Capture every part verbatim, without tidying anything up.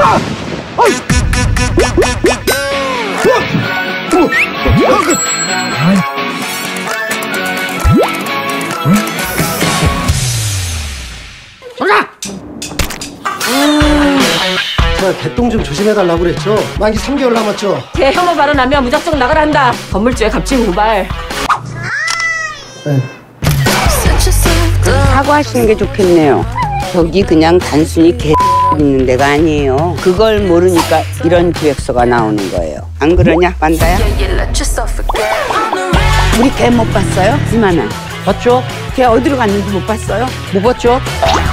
온다! 어이! 저가! 제가 개똥 좀 조심해달라고 그랬죠? 만기 삼 개월 남았죠? 개 혐오 발언하면 무작정 나가라 한다. 건물주의 갑질 고발. 네. 사과하시는 게 좋겠네요. 저기 그냥 단순히 개 있는 데가 아니에요. 그걸 모르니까 이런 기획서가 나오는 거예요. 안 그러냐, 만다야? 우리 개 못 봤어요? 이만한. 봤죠? 걔 어디로 갔는지 못 봤어요? 못 봤죠?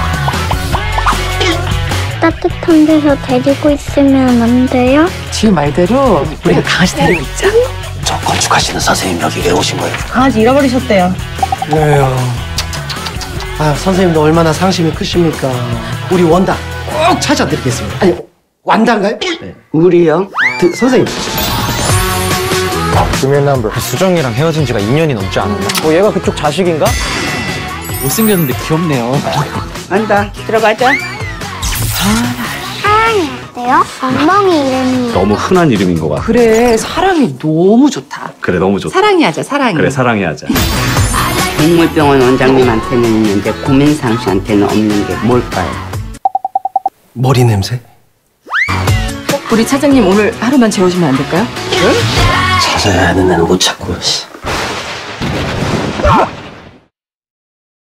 따뜻한 데서 데리고 있으면 안 돼요? 지금 말대로 우리가 강아지 데리고 있자. 저 건축하시는 선생님 여기 왜 오신 거예요? 강아지 잃어버리셨대요. 왜요? 아, 선생님도 얼마나 상심이 크십니까? 우리 원단 꼭 찾아드리겠습니다. 아니, 완단가요? 네. 우리요? 그, 선생님. 수정이랑 헤어진 지가 이 년이 넘지 않았나? 뭐 얘가 그쪽 자식인가? 못생겼는데 귀엽네요. 만다, 들어가자. 사랑해야 돼요? 엉망이 이름이 너무 흔한 이름인 것 같아. 그래, 사랑이 너무 좋다. 그래, 너무 좋다. 사랑이 하자, 사랑이. 그래, 사랑해 하자. 동물병원 원장님한테는 있는데 고민상 씨한테는 없는 게 뭘까요? 머리 냄새? 우리 차장님 오늘 하루만 재워주면 안 될까요? 찾아야 하는 데는 못 찾고.